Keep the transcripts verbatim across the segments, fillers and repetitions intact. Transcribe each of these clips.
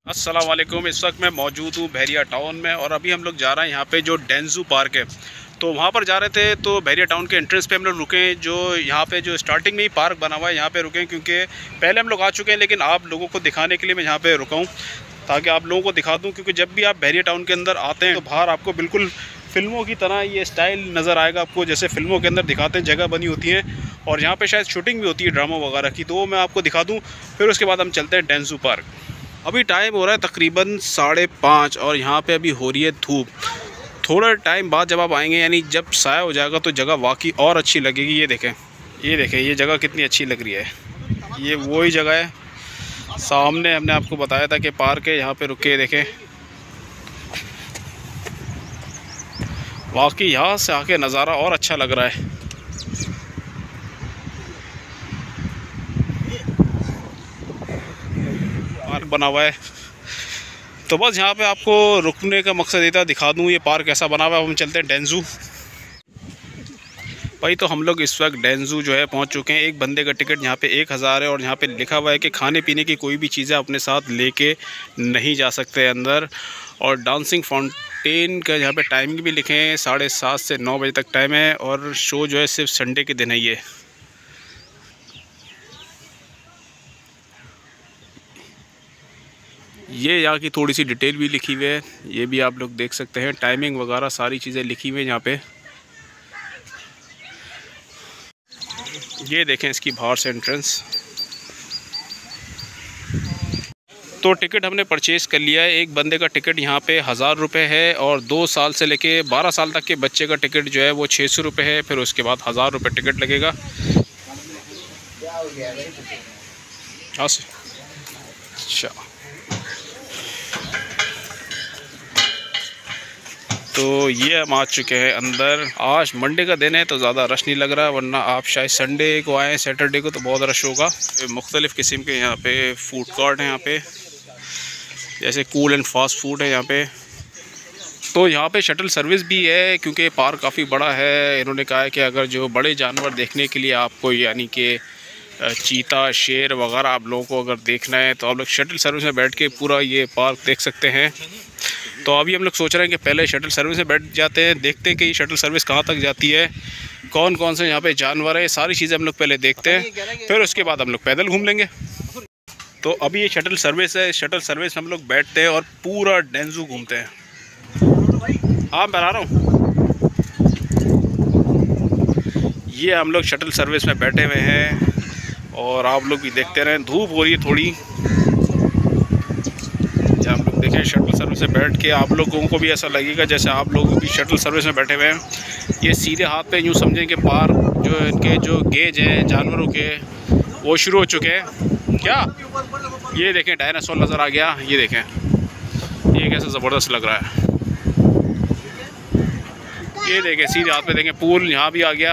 अस्सलाम वालेकुम। इस वक्त मैं मौजूद हूँ बहरिया टाउन में और अभी हम लोग जा रहे हैं यहाँ पे जो डेंजू पार्क है, तो वहाँ पर जा रहे थे। तो बहरिया टाउन के एंट्रेंस पे हम लोग रुके, जो यहाँ पे जो स्टार्टिंग में ही पार्क बना हुआ है यहाँ पे रुके, क्योंकि पहले हम लोग आ चुके हैं, लेकिन आप लोगों को दिखाने के लिए मैं यहाँ पे रुका हूँ ताकि आप लोगों को दिखा दूँ। क्योंकि जब भी आप बहरिया टाउन के अंदर आते हैं तो बाहर आपको बिल्कुल फिल्मों की तरह ये स्टाइल नज़र आएगा आपको, जैसे फिल्मों के अंदर दिखाते हैं जगह बनी होती है, और यहाँ पे शायद शूटिंग भी होती है ड्रामा वगैरह की। तो वो मैं आपको दिखा दूँ, फिर उसके बाद हम चलते हैं डेंजू पार्क। अभी टाइम हो रहा है तकरीबन साढ़े पाँच और यहाँ पे अभी हो रही है धूप। थोड़ा टाइम बाद जब आप आएंगे, यानी जब साया हो जाएगा, तो जगह वाकई और अच्छी लगेगी। ये देखें, ये देखें ये जगह कितनी अच्छी लग रही है। ये वही जगह है, सामने हमने आपको बताया था कि पार्क है, यहाँ पे रुके देखें। वाकई यहाँ से आके नज़ारा और अच्छा लग रहा है। पार्क बना हुआ है, तो बस यहाँ पे आपको रुकने का मकसद ये था, दिखा दूँ ये पार्क कैसा बना हुआ है। हम चलते हैं डेंजू भाई। तो हम लोग इस वक्त डेंजू जो है पहुँच चुके हैं। एक बंदे का टिकट यहाँ पे एक हज़ार है और यहाँ पे लिखा हुआ है कि खाने पीने की कोई भी चीज़ें अपने साथ लेके नहीं जा सकते अंदर। और डांसिंग फाउंटेन का यहाँ पे टाइमिंग भी लिखे हैं, साढ़े सात से नौ बजे तक टाइम है, और शो जो है सिर्फ संडे के दिन है। ये ये यहाँ की थोड़ी सी डिटेल भी लिखी हुई है, ये भी आप लोग देख सकते हैं। टाइमिंग वगैरह सारी चीज़ें लिखी हुई हैं यहाँ पे। ये देखें इसकी बाहर से एंट्रेंस। तो टिकट हमने परचेज़ कर लिया है। एक बंदे का टिकट यहाँ पे हज़ार रुपये है, और दो साल से लेके बारह साल तक के बच्चे का टिकट जो है वो छः सौ रुपये है। फिर उसके बाद हज़ार रुपये टिकट लगेगा। हाँ से अच्छा, तो ये हम आ चुके हैं अंदर। आज मंडे का दिन है तो ज़्यादा रश नहीं लग रहा, वरना आप शायद संडे को आएँ, सैटरडे को, तो बहुत रश होगा। मुख्तलिफ़ किस्म के यहाँ पे फूड कोर्ट हैं, यहाँ पे जैसे कूल एंड फास्ट फूड है यहाँ पे। तो यहाँ पे शटल सर्विस भी है, क्योंकि पार्क काफ़ी बड़ा है। इन्होंने कहा है कि अगर जो बड़े जानवर देखने के लिए आपको, यानी कि चीता, शेर वगैरह आप लोगों को अगर देखना है, तो आप लोग शटल सर्विस में बैठ के पूरा ये पार्क देख सकते हैं। तो अभी हम लोग सोच रहे हैं कि पहले शटल सर्विस में बैठ जाते हैं, देखते हैं कि ये शटल सर्विस कहाँ तक जाती है, कौन कौन से यहाँ पे जानवर है, सारी चीज़ें हम लोग पहले देखते हैं, फिर उसके बाद हम लोग पैदल घूम लेंगे। तो अभी ये शटल सर्विस है, शटल सर्विस में हम लोग बैठते हैं और पूरा डेंजू घूमते हैं। हाँ मैं बता रहा हूँ, ये हम लोग शटल सर्विस में बैठे हुए हैं और आप लोग भी देखते रहें। धूप हो रही है थोड़ी, आप लोग देखें शटल सर्विस में बैठ के आप लोगों को भी ऐसा लगेगा जैसे आप लोग भी शटल सर्विस में बैठे हुए हैं। ये सीधे हाथ पे यूँ समझें कि पार्क जो इनके जो गेज हैं जानवरों के, वो शुरू हो चुके हैं। क्या ये देखें डायनासोर नज़र आ गया, ये देखें ये कैसा ज़बरदस्त लग रहा है। ये देखें सीधे हाथ पे देखें पूल यहाँ भी आ गया,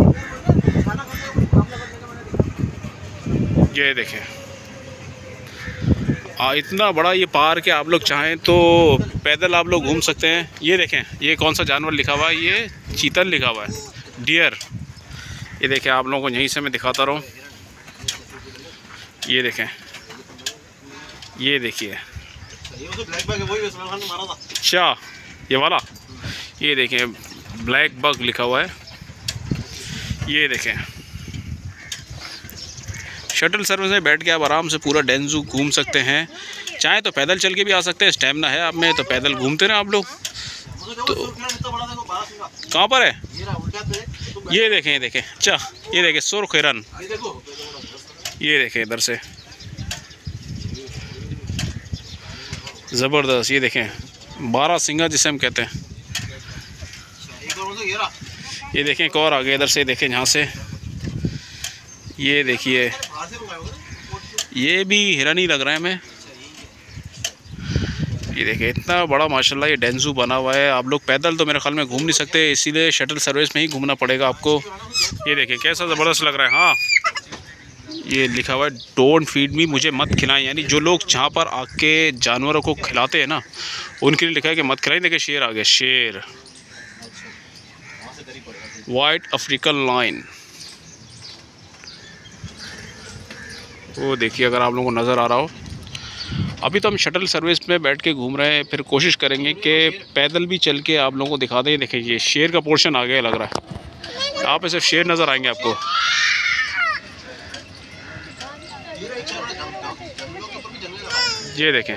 ये देखें आ, इतना बड़ा ये पार्क है। आप लोग चाहें तो पैदल आप लोग घूम सकते हैं। ये देखें ये कौन सा जानवर लिखा हुआ है, ये चीतल लिखा हुआ है, डियर। ये देखें आप लोगों को यहीं से मैं दिखाता रहूँ, ये देखें, ये देखिए अच्छा ये वाला, ये देखें ब्लैक बग लिखा हुआ है। ये देखें शटल सर्विस में बैठ के आप आराम से पूरा डेंजू घूम सकते हैं। चाहे तो पैदल चल के भी आ सकते हैं, स्टेमिना है आप में तो पैदल घूमते रहे आप लोग। तो कहाँ पर है, ये देखें, ये देखें अच्छा, ये देखें सुर्ख हिरन, ये देखें इधर से ज़बरदस्त। ये देखें बारह सिंगा जिसे हम कहते हैं। ये देखें एक और आ गया इधर से, देखें यहाँ से, ये देखिए ये भी हिरन ही लग रहा है हमें। ये देखिए इतना बड़ा माशाल्लाह ये डेंजू बना हुआ है। आप लोग पैदल तो मेरे ख्याल में घूम नहीं सकते, इसीलिए शटल सर्विस में ही घूमना पड़ेगा आपको। ये देखिए कैसा ज़बरदस्त लग रहा है। हाँ ये लिखा हुआ है डोंट फीड मी, मुझे मत खिलाएं, यानी जो लोग जहाँ पर आके जानवरों को खिलाते हैं ना, उनके लिए लिखा है कि मत खिलाएं। देखिए शेर आ गया, शेर, वाइट अफ्रीकन लाइन, वो देखिए अगर आप लोगों को नज़र आ रहा हो। अभी तो हम शटल सर्विस में बैठ के घूम रहे हैं, फिर कोशिश करेंगे कि पैदल भी चल के आप लोगों को दिखा दें। देखें ये शेर का पोर्शन आ गया लग रहा है, यहाँ पे सिर्फ शेर नज़र आएंगे आपको। ये देखें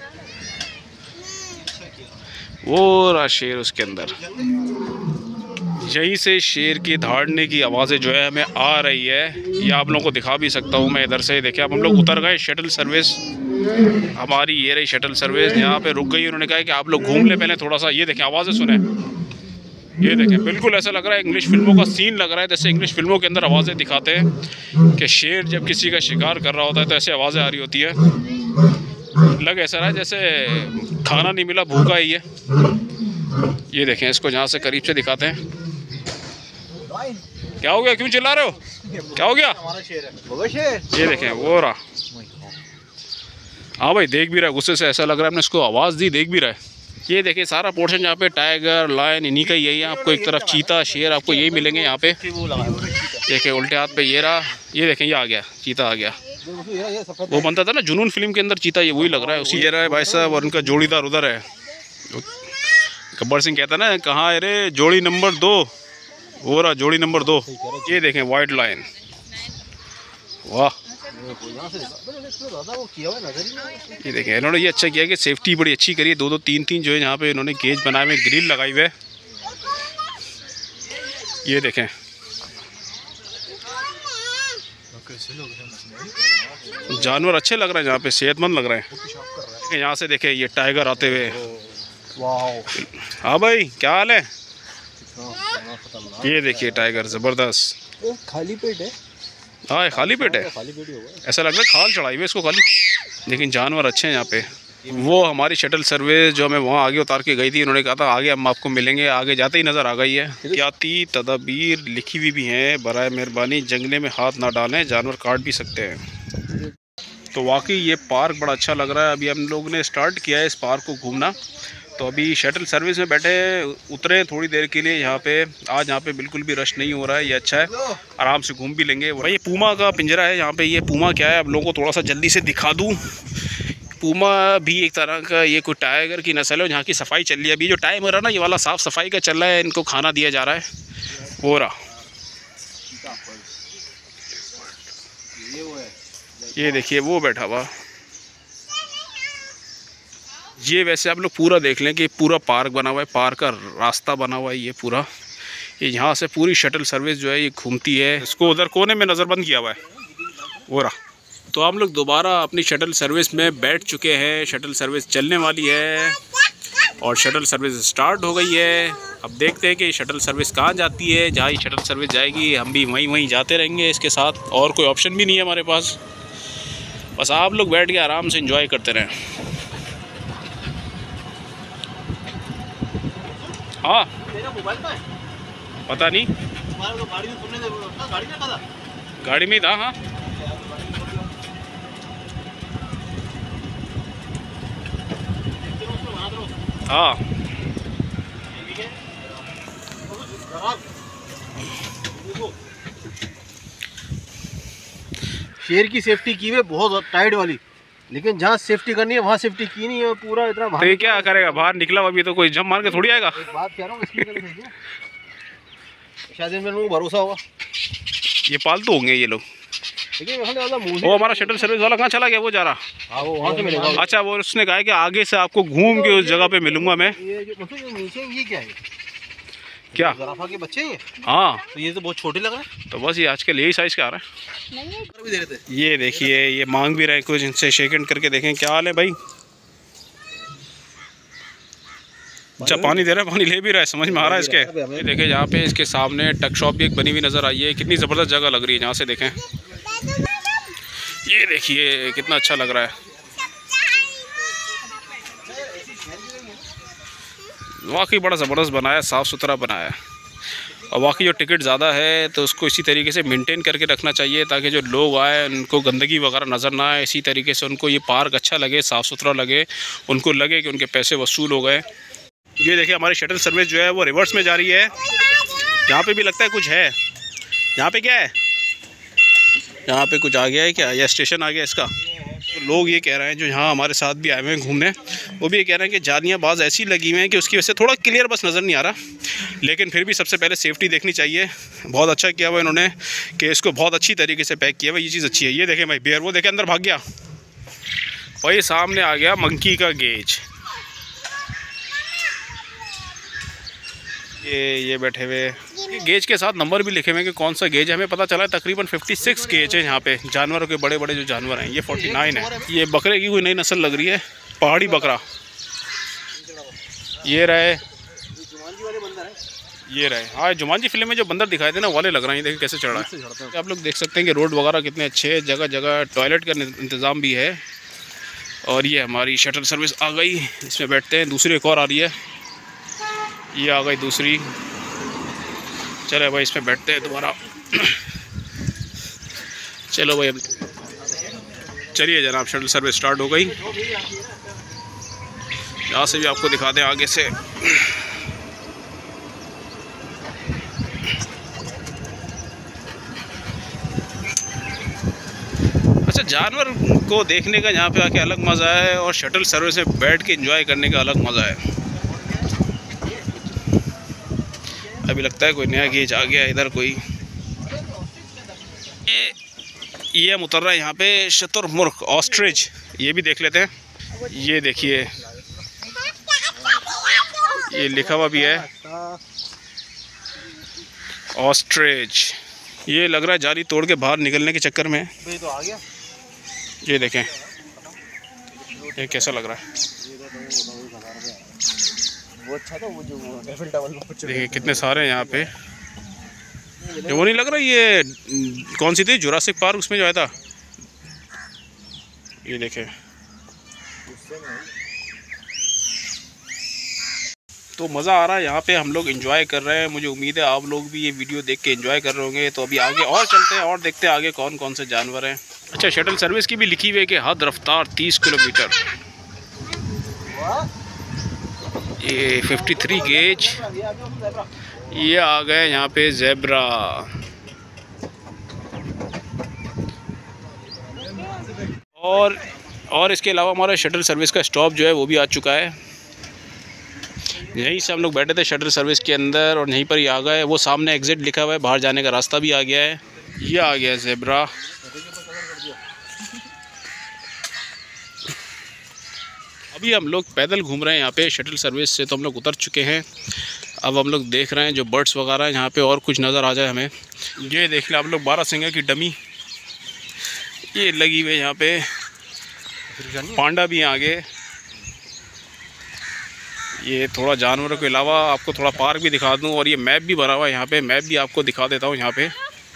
वो रहा शेर उसके अंदर। यहीं से शेर की दहाड़ने की आवाज़ें जो है हमें आ रही है, ये आप लोगों को दिखा भी सकता हूँ मैं इधर से। देखिए अब हम लोग उतर गए, शटल सर्विस हमारी ये रही शटल सर्विस, यहाँ पे रुक गई। उन्होंने कहा कि आप लोग घूम ले पहले थोड़ा सा। ये देखें आवाज़ें सुने, ये देखें बिल्कुल ऐसा लग रहा है इंग्लिश फिल्मों का सीन लग रहा है, जैसे इंग्लिश फिल्मों के अंदर आवाज़ें दिखाते हैं कि शेर जब किसी का शिकार कर रहा होता है तो ऐसे आवाज़ें आ रही होती है। लग ऐसा रहा है जैसे खाना नहीं मिला, भूखा ही है। ये देखें इसको जहाँ से करीब से दिखाते हैं। क्या हो गया, क्यों चिल्ला रहे हो, क्या हो गया? ये देखें वो रहा। हाँ भाई देख भी रहा है, गुस्से से ऐसा लग रहा है हमने इसको आवाज़ दी, देख भी रहा है। ये देखिए सारा पोर्शन यहाँ पे टाइगर लायन इन्हीं का ही है। आपको एक तरफ चीता शेर आपको यही मिलेंगे यहाँ पे। देखिए उल्टे हाथ पे ये रहा, ये देखें ये आ गया चीता आ गया। वो बनता था ना जुनून फिल्म के अंदर चीता, ये वही लग रहा है उसी। ये रहा है भाई साहब, और उनका जोड़ीदार उधर है। गब्बर सिंह कहता ना कहाँ है रे जोड़ी नंबर दो, वो रहा जोड़ी नंबर दो। ये देखें वाइट लायन, वाह। ये देखें इन्होंने ये अच्छा किया कि सेफ्टी बड़ी अच्छी करी है। दो दो तीन तीन जो है यहाँ पे इन्होंने गेज बनाए हुए, ग्रिल लगाई हुए। ये देखें जानवर अच्छे लग रहे हैं यहाँ पे, सेहतमंद लग रहे हैं। यहाँ से देखें ये टाइगर आते हुए। हाँ भाई क्या हाल है? ये देखिए टाइगर जबरदस्त, खाली पेट है। हाँ खाली पेट है, ऐसा लग रहा है खाल चढ़ाई हुई इसको खाली। लेकिन जानवर अच्छे हैं यहाँ पे। वो हमारी शटल सर्विस जो हमें वहाँ आगे उतार के गई थी, उन्होंने कहा था आगे हम आपको मिलेंगे, आगे जाते ही नज़र आ गई है। एहतियाती तदाबीर लिखी हुई भी हैं, बराए मेहरबानी जंगले में हाथ ना डालें, जानवर काट भी सकते हैं। तो वाकई ये पार्क बड़ा अच्छा लग रहा है। अभी हम लोग ने स्टार्ट किया है इस पार्क को घूमना। तो अभी शटल सर्विस में बैठे उतरे थोड़ी देर के लिए यहाँ पे। आज यहाँ पे बिल्कुल भी रश नहीं हो रहा है, ये अच्छा है, आराम से घूम भी लेंगे। भाई ये पूमा का पिंजरा है यहाँ पे। ये पूमा क्या है अब लोगों को थोड़ा सा जल्दी से दिखा दूँ। पूमा भी एक तरह का ये कोई टाइगर की नस्ल है, जहाँ की सफाई चल रही है। अभी जो टाइम हो रहा है ना ये वाला साफ़ सफाई का चल रहा है, इनको खाना दिया जा रहा है। वो रहा ये देखिए वो बैठा हुआ। ये वैसे आप लोग पूरा देख लें कि पूरा पार्क बना हुआ है, पार्क का रास्ता बना हुआ है ये पूरा। ये यहाँ से पूरी शटल सर्विस जो है ये घूमती है। इसको उधर कोने में नज़रबंद किया हुआ है वो रहा। तो हम लोग दोबारा अपनी शटल सर्विस में बैठ चुके हैं। शटल सर्विस चलने वाली है और शटल सर्विस स्टार्ट हो गई है। अब देखते हैं कि शटल सर्विस कहाँ जाती है। जहाँ ही शटल सर्विस जाएगी हम भी वहीं वहीं जाते रहेंगे इसके साथ, और कोई ऑप्शन भी नहीं है हमारे पास। बस आप लोग बैठ के आराम से एंजॉय करते रहें। हाँ पता नहीं, गाड़ी में था। हाँ हाँ शेर की सेफ्टी की है बहुत टाइट वाली, लेकिन जहाँ सेफ्टी करनी है वहाँ सेफ्टी की नहीं है। पूरा इतना तो ये क्या करेगा, बाहर निकला अभी तो कोई जंप मार के थोड़ी आएगा। एक बात कह रहा हूँ शायद इन लोगों को भरोसा होगा, ये पालतू होंगे ये लोग। वो हमारा शटल सर्विस वाला कहाँ चला गया? वो जा रहा। हाँ वो वहाँ से मिलेगा। अच्छा वो उसने कहा कि आगे से आपको घूम के उस जगह पे मिलूंगा मैं। ये जो मतलब नीचे ये क्या है? क्या ज़राफ़ा के बच्चे हैं? हाँ तो ये तो बहुत छोटे लग रहे हैं। तो बस ये आजकल यही साइज़ के आ रहा है। ये देखिए ये मांग भी रहे कुछ, इनसे शेक हैंड करके देखें क्या हाल है भाई। अच्छा पानी दे रहा है, पानी ले भी रहा है, समझ में आ रहा है इसके। ये देखें यहाँ पे इसके सामने टक शॉप भी एक बनी हुई नज़र आई है। कितनी ज़बरदस्त जगह लग रही है, यहाँ से देखें। ये देखिए कितना अच्छा लग रहा है, वाकई बड़ा ज़बरदस्त बनाया, साफ़ सुथरा बनाया। और वाकई जो टिकट ज़्यादा है तो उसको इसी तरीके से मेंटेन करके रखना चाहिए ताकि जो लोग आए उनको गंदगी वगैरह नज़र ना आए। इसी तरीके से उनको ये पार्क अच्छा लगे, साफ़ सुथरा लगे, उनको लगे कि उनके पैसे वसूल हो गए। ये देखिए हमारी शटल सर्विस जो है वो रिवर्स में जा रही है। यहाँ पे भी लगता है कुछ है। यहाँ पे क्या है? यहाँ पे कुछ आ गया है क्या? या स्टेशन आ गया इसका? तो लोग ये कह रहे हैं जो यहाँ हमारे साथ भी आए हुए हैं घूमने, वो भी ये कह रहे हैं कि जालियाँ बाज़ ऐसी लगी हुई हैं कि उसकी वजह से थोड़ा क्लियर बस नज़र नहीं आ रहा, लेकिन फिर भी सबसे पहले सेफ्टी देखनी चाहिए। बहुत अच्छा किया हुआ इन्होंने कि इसको बहुत अच्छी तरीके से पैक किया हुआ, ये चीज़ अच्छी है। ये देखें भाई बेयर, वो देखें अंदर भाग गया भाई, सामने आ गया मंकी का गेज। ये ये बैठे हुए, ये गेज के साथ नंबर भी लिखे हुए हैं कि कौन सा गेज है। हमें पता चला है तकरीबन छप्पन गेज है यहाँ पे जानवरों के, बड़े बड़े जो जानवर हैं। ये उनचास है। ये बकरे की कोई नई नस्ल लग रही है, पहाड़ी बकरा। ये रहे, ये रहे, हाँ जुमानजी फिल्म में जो बंदर दिखाए थे ना वाले लग रहे हैं। ये देखिए कैसे चढ़ रहा है। आप लोग देख सकते हैं कि रोड वगैरह कितने अच्छे हैं, जगह जगह टॉयलेट का इंतज़ाम भी है। और ये हमारी शटल सर्विस आ गई, इसमें बैठते हैं। दूसरी एक और आ रही है, ये आ गई दूसरी। चलो भाई इसमें बैठते हैं दोबारा। चलो भाई अब चलिए जनाब, शटल सर्विस स्टार्ट हो गई। यहाँ से भी आपको दिखा दें आगे से। अच्छा, जानवर को देखने का यहाँ पे आके अलग मज़ा है और शटल सर्विस में बैठ के एंजॉय करने का अलग मज़ा है। अभी लगता है कोई नया गेज आ गया इधर कोई। ये ये हम उतर रहे हैं यहाँ पे शुतुरमुर्ग, ऑस्ट्रिच। ये भी देख लेते हैं। ये देखिए ये लिखा हुआ भी है ऑस्ट्रिच। ये लग रहा है जाली तोड़ के बाहर निकलने के चक्कर में। तो आ गया। ये देखें ये कैसा लग रहा है। वो अच्छा था, वो जो डेविल टावर देखिए कितने सारे हैं यहाँ पे। ये वो नहीं लग रहा, ये कौन सी थी जुरासिक पार्क, उसमें जो आया था। ये देखें, तो मज़ा आ रहा है यहाँ पे, हम लोग एंजॉय कर रहे हैं। मुझे उम्मीद है आप लोग भी ये वीडियो देख के एंजॉय कर रहे होंगे। तो अभी आगे और चलते हैं और देखते हैं आगे कौन कौन से जानवर हैं। अच्छा, शटल सर्विस की भी लिखी हुई है कि हद रफ्तार तीस किलोमीटर। ये तिरेपन गेज। ये आ गए यहाँ पे ज़ेब्रा। और और इसके अलावा हमारा शटल सर्विस का स्टॉप जो है वो भी आ चुका है। यहीं से हम लोग बैठे थे शटल सर्विस के अंदर और यहीं पर ही आ गए। वो सामने एग्ज़िट लिखा हुआ है, बाहर जाने का रास्ता भी आ गया है। ये आ गया ज़ेब्रा। अभी हम लोग पैदल घूम रहे हैं यहाँ पे। शटल सर्विस से तो हम लोग उतर चुके हैं। अब हम लोग देख रहे हैं जो बर्ड्स वगैरह यहाँ पे और कुछ नज़र आ जाए हमें। ये देख लें आप लोग बारहसिंगा की डमी ये लगी हुई है यहाँ पे। पांडा भी हैं आगे। ये थोड़ा जानवरों के अलावा आपको थोड़ा पार्क भी दिखा दूँ। और ये मैप भी बना हुआ है यहाँ पे, मैप भी आपको दिखा देता हूँ यहाँ पे।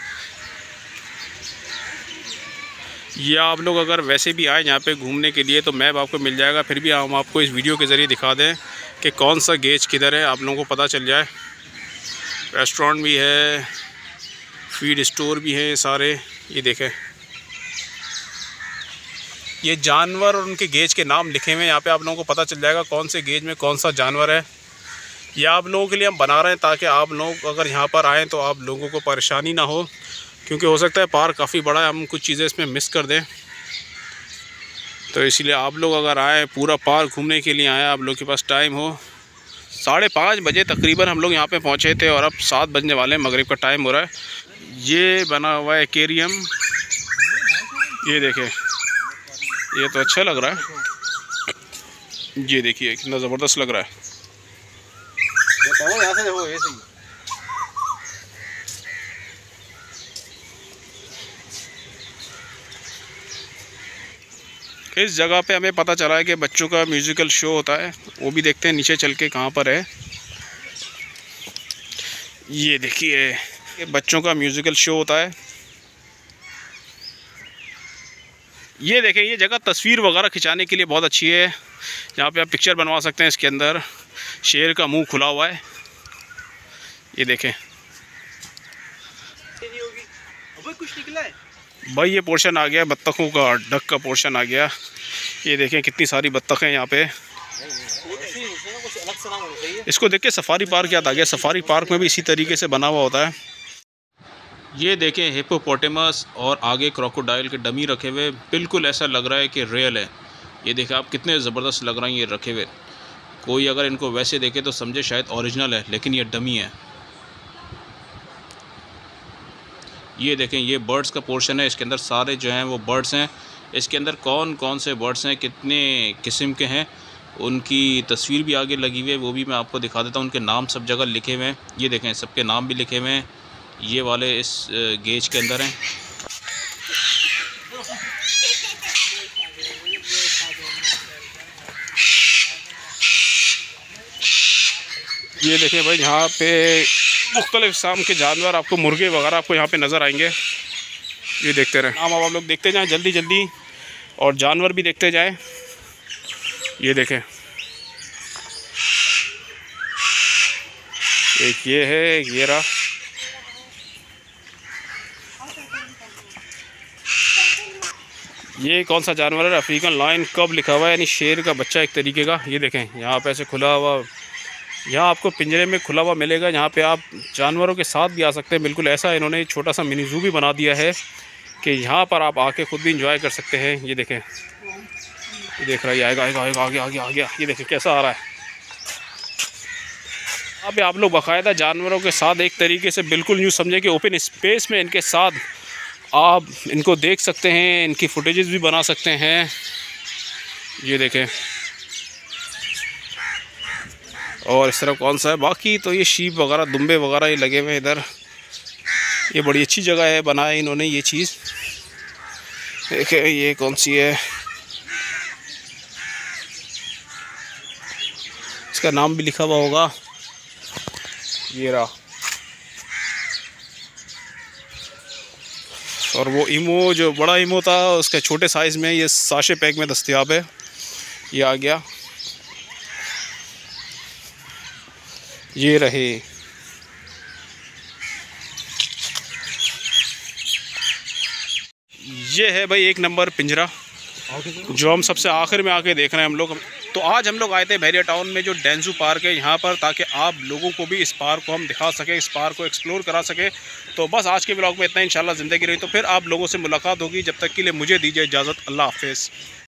ये आप लोग अगर वैसे भी आए यहाँ पे घूमने के लिए तो मैप आपको मिल जाएगा। फिर भी हम आपको इस वीडियो के ज़रिए दिखा दें कि कौन सा गेज किधर है, आप लोगों को पता चल जाए। रेस्टोरेंट भी है, फीड स्टोर भी है सारे। ये देखें ये जानवर और उनके गेज के नाम लिखे हुए हैं यहाँ पे, आप लोगों को पता चल जाएगा कौन से गेज में कौन सा जानवर है। ये आप लोगों के लिए हम बना रहे हैं ताकि आप लोग अगर यहाँ पर आएँ तो आप लोगों को परेशानी ना हो, क्योंकि हो सकता है पार्क काफ़ी बड़ा है, हम कुछ चीज़ें इसमें मिस कर दें। तो इसीलिए आप लोग अगर आएँ, पूरा पार्क घूमने के लिए आएँ, आप लोग के पास टाइम हो। साढ़े पाँच बजे तकरीबन हम लोग यहाँ पे पहुँचे थे और अब सात बजने वाले हैं, मगरिब का टाइम हो रहा है। ये बना हुआ है एक्वेरियम। ये देखें ये तो अच्छा लग रहा है। ये देखिए कितना ज़बरदस्त लग रहा है। इस जगह पे हमें पता चला है कि बच्चों का म्यूज़िकल शो होता है, वो भी देखते हैं नीचे चल के कहाँ पर है। ये देखिए ये बच्चों का म्यूज़िकल शो होता है। ये देखें ये जगह तस्वीर वगैरह खिंचाने के लिए बहुत अच्छी है। यहाँ पे आप पिक्चर बनवा सकते हैं। इसके अंदर शेर का मुंह खुला हुआ है। ये देखें कुछ निकला है भाई, ये पोर्शन आ गया बत्तखों का, डक का पोर्शन आ गया। ये देखें कितनी सारी बत्तखें यहाँ पे। इसको देख के सफारी पार्क याद आ गया। सफारी पार्क में भी इसी तरीके से बना हुआ होता है। ये देखें हिप्पोपोटेमस और आगे क्रोकोडाइल के डमी रखे हुए, बिल्कुल ऐसा लग रहा है कि रियल है। ये देखें आप, कितने ज़बरदस्त लग रहे हैं ये रखे हुए। कोई अगर इनको वैसे देखे तो समझे शायद ओरिजिनल है, लेकिन ये डमी है। ये देखें ये बर्ड्स का पोर्शन है, इसके अंदर सारे जो हैं वो बर्ड्स हैं। इसके अंदर कौन कौन से बर्ड्स हैं, कितने किस्म के हैं, उनकी तस्वीर भी आगे लगी हुई है, वो भी मैं आपको दिखा देता हूँ। उनके नाम सब जगह लिखे हुए हैं। ये देखें सबके नाम भी लिखे हुए हैं, ये वाले इस गेज के अंदर हैं। ये देखें भाई, यहाँ पे मुख्तलिफ़ किस्म के जानवर, आपको मुर्गे वगैरह आपको यहाँ पे नज़र आएंगे। ये देखते रहें, नाम अब आप लोग देखते जाएं जल्दी जल्दी, और जानवर भी देखते जाएं। ये देखें, एक ये है, एक ये रहा। ये कौन सा जानवर है? अफ्रीकन लायन कब लिखा हुआ है, यानी शेर का बच्चा एक तरीके का। ये देखें यहाँ पे ऐसे खुला हुआ, यहाँ आपको पिंजरे में खुला हुआ मिलेगा। यहाँ पे आप जानवरों के साथ भी आ सकते हैं। बिल्कुल ऐसा इन्होंने छोटा सा मिनी ज़ू भी बना दिया है कि यहाँ पर आप आके ख़ुद भी इंजॉय कर सकते हैं। ये देखें, ये देख रहा है, आएगा आएगा आएगा आगे आगे आ गया। ये देखें कैसा आ रहा है। यहाँ पे आप लोग बाकायदा जानवरों के साथ एक तरीके से बिल्कुल यूँ समझें कि ओपन स्पेस में इनके साथ आप इनको देख सकते हैं, इनकी फुटेजेस भी बना सकते हैं। ये देखें, और इस तरफ कौन सा है, बाकी तो ये शीप वगैरह, दुम्बे वगैरह ये लगे हुए हैं इधर। ये बड़ी अच्छी जगह है, बनाया इन्होंने ये चीज़। देखें ये कौन सी है, इसका नाम भी लिखा हुआ होगा। ये रहा, और वो इमो जो बड़ा इमो था उसके छोटे साइज़ में ये साशे पैक में दस्तयाब है। ये आ गया, ये रहे। ये है भाई एक नंबर पिंजरा, जो हम सबसे आखिर में आके देख रहे हैं हम लोग। तो आज हम लोग आए थे बहरिया टाउन में जो डेंजू पार्क है यहाँ पर, ताकि आप लोगों को भी इस पार्क को हम दिखा सकें, इस पार्क को एक्सप्लोर करा सकें। तो बस आज के ब्लॉग में इतना, इंशाल्लाह ज़िंदगी रही तो फिर आप लोगों से मुलाकात होगी। जब तक के लिए मुझे दीजिए इजाज़त, अल्लाह हाफ़िज़।